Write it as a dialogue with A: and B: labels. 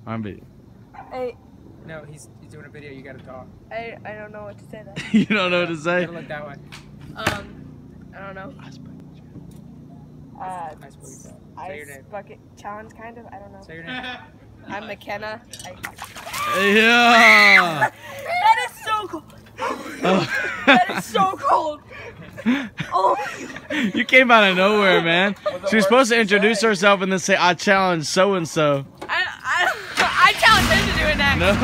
A: R&B.
B: Hey,
C: No, he's doing a video. You gotta talk.
B: I don't know what to say then.
A: You don't know what to say?
C: You gotta look that way.
B: I don't know.
C: Ice bucket challenge. Say your
B: Ice
C: name.
B: bucket challenge, kind of. I don't know.
C: Say your name.
B: I'm McKenna.
A: Yeah.
B: That is so cold. That is so cold. Oh my God.
A: You came out of nowhere, man. She was supposed to introduce herself and then say, I challenge so and so.
B: I challenge him to do it next.
A: No.